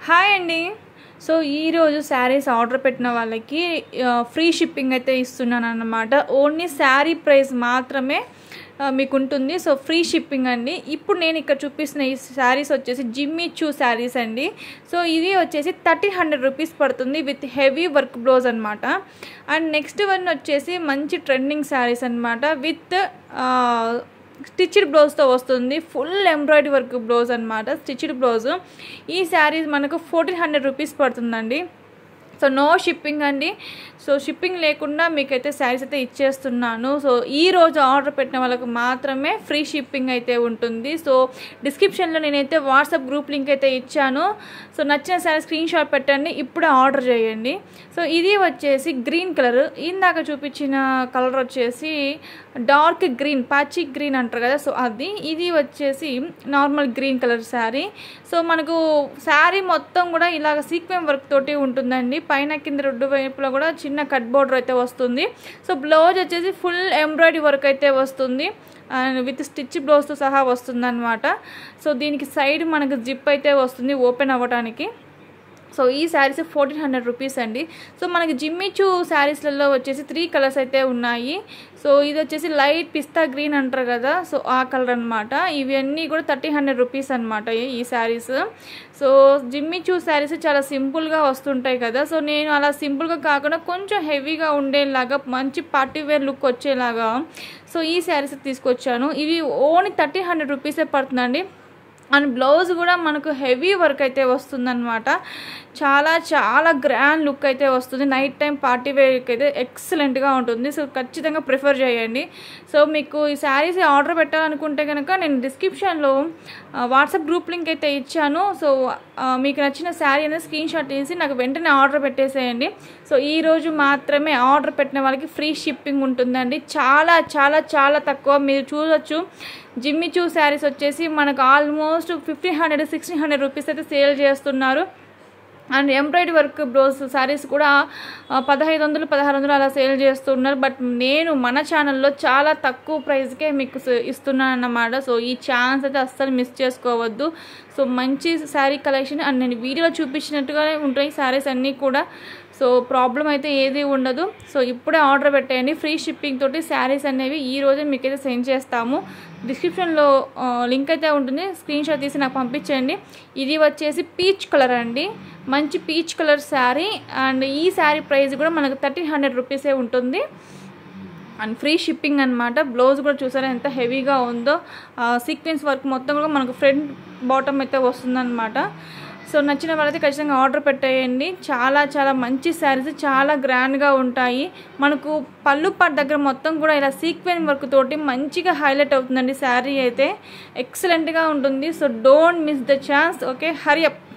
Hi అండి. So ఈరోజు saris order పెట్టిన వాళ్ళకి ఫ్రీ షిప్పింగ్ అయితే ఇస్తున్నాను అన్నమాట. ఓన్లీ శారీ ప్రైస్ మాత్రమే మీకు ఉంటుంది. సో ఫ్రీ షిప్పింగ్ అండి. ఇప్పుడు నేను ఇక్కడ చూపిస్తున్న ఈ శారీస్ వచ్చేసి జిమ్మీ చూ శారీస్ అండి. సో ఇది వచ్చేసి 1300 రూపీస్ పడుతుంది విత్ హెవీ వర్క్ బ్లౌజ్ అనమాట. అండ్ నెక్స్ట్ వన్ వచ్చేసి మంచి ట్రెండింగ్ శారీస్ అనమాట విత్ స్టిచ్డ్ బ్లౌజ్తో వస్తుంది. ఫుల్ ఎంబ్రాయిడరీ వర్క్ బ్లౌజ్ అనమాట, స్టిచ్డ్ బ్లౌజ్. ఈ శారీస్ మనకు 1400 రూపీస్ పడుతుందండి. సో నో షిప్పింగ్ అండి. సో షిప్పింగ్ లేకుండా మీకైతే శారీస్ అయితే ఇచ్చేస్తున్నాను. సో ఈరోజు ఆర్డర్ పెట్టిన వాళ్ళకు మాత్రమే ఫ్రీ షిప్పింగ్ అయితే ఉంటుంది. సో డిస్క్రిప్షన్లో నేనైతే వాట్సాప్ గ్రూప్ లింక్ అయితే ఇచ్చాను. సో నచ్చిన శారీ స్క్రీన్ షాట్ పెట్టండి, ఇప్పుడే ఆర్డర్ చేయండి. సో ఇది వచ్చేసి గ్రీన్ కలర్, ఇందాక చూపించిన కలర్ వచ్చేసి డార్క్ గ్రీన్, పాచి గ్రీన్ అంటారు కదా, సో అది. ఇది వచ్చేసి normal green colour sari. So మనకు శారీ మొత్తం కూడా ఇలాగ సీక్వెన్ వర్క్ తోటి ఉంటుందండి. పైన కింద రెండు వైపులో కూడా చిన్న కట్ బోర్డర్ అయితే వస్తుంది. సో బ్లౌజ్ వచ్చేసి ఫుల్ ఎంబ్రాయిడరీ వర్క్ అయితే వస్తుంది అండ్ విత్ స్టిచ్ బ్లౌజ్తో సహా వస్తుంది అనమాట. సో దీనికి సైడ్ మనకు జిప్ అయితే వస్తుంది ఓపెన్ అవ్వడానికి. సో ఈ శారీస్ 1400 రూపీస్ అండి. సో మనకి జిమ్మీ చూ శారీస్లలో వచ్చేసి 3 కలర్స్ అయితే ఉన్నాయి. సో ఇది వచ్చేసి లైట్ పిస్తా గ్రీన్ అంటారు కదా, సో ఆ కలర్ అనమాట. ఇవన్నీ కూడా 1300 రూపీస్ అనమాట ఈ saris. So Jimmy Choo saris చాలా సింపుల్గా వస్తుంటాయి కదా, సో నేను అలా సింపుల్గా కాకుండా కొంచెం హెవీగా ఉండేలాగా మంచి పార్టీ వేర్ లుక్ వచ్చేలాగా సో ఈ శారీస్ తీసుకొచ్చాను. ఇవి ఓన్లీ 1300 రూపీసే పడుతుందండి. అండ్ బ్లౌజ్ కూడా మనకు హెవీ వర్క్ అయితే వస్తుందన్నమాట. చాలా చాలా గ్రాండ్ లుక్ అయితే వస్తుంది. నైట్ టైం పార్టీ వేర్కి అయితే ఎక్సలెంట్గా ఉంటుంది. సో ఖచ్చితంగా ప్రిఫర్ చేయండి. సో మీకు ఈ శారీస్ ఆర్డర్ పెట్టాలనుకుంటే కనుక నేను డిస్క్రిప్షన్లో వాట్సాప్ గ్రూప్ లింక్ అయితే ఇచ్చాను. సో మీకు నచ్చిన శారీ అనేది స్క్రీన్ షాట్ తీసి నాకు వెంటనే ఆర్డర్ పెట్టేసేయండి. సో ఈరోజు మాత్రమే ఆర్డర్ పెట్టిన వాళ్ళకి ఫ్రీ షిప్పింగ్ ఉంటుందండి. చాలా చాలా చాలా తక్కువ. మీరు చూడొచ్చు జిమ్మీ చూ శారీస్ వచ్చేసి మనకు ఆల్మోస్ట్ 1500-1600 రూపీస్ అయితే సేల్ చేస్తున్నారు. And embroidery work blouse saris కూడా 1500-1600 అలా సేల్ చేస్తున్నారు. బట్ నేను మన ఛానల్లో చాలా తక్కువ ప్రైస్కే మీకు ఇస్తున్నాను అన్నమాట. సో ఈ ఛాన్స్ అయితే అస్సలు మిస్ చేసుకోవద్దు. సో మంచి శారీ కలెక్షన్ అండ్ నేను వీడియోలో చూపించినట్టుగానే ఉంటాయి శారీస్ అన్నీ కూడా. సో ప్రాబ్లం అయితే ఏది ఉండదు. సో ఇప్పుడే ఆర్డర్ పెట్టేయండి. ఫ్రీ షిప్పింగ్ తోటి శారీస్ అనేవి ఈరోజే మీకైతే సెండ్ చేస్తాము. డిస్క్రిప్షన్లో లింక్ అయితే ఉంటుంది, స్క్రీన్ షాట్ తీసి నాకు పంపించండి. ఇది వచ్చేసి పీచ్ కలర్ అండి, మంచి పీచ్ కలర్ శారీ. అండ్ ఈ శారీ ప్రైస్ కూడా మనకు 1300 రూపీసే ఉంటుంది అండ్ ఫ్రీ షిప్పింగ్ అనమాట. బ్లౌజ్ కూడా చూసారా ఎంత హెవీగా ఉందో. సీక్వెన్స్ వర్క్ మొత్తం కూడా మనకు ఫ్రంట్ బాటమ్ అయితే వస్తుందన్నమాట. సో నచ్చిన వాళ్ళైతే ఖచ్చితంగా ఆర్డర్ పెట్టేయండి. చాలా చాలా మంచి శారీస్, చాలా గ్రాండ్గా ఉంటాయి. మనకు పళ్ళు పాటు దగ్గర మొత్తం కూడా ఇలా సీక్వెన్ వర్క్ తోటి మంచిగా హైలైట్ అవుతుందండి. శారీ అయితే ఎక్సలెంట్గా ఉంటుంది. So don't miss the chance. Okay, hurry up.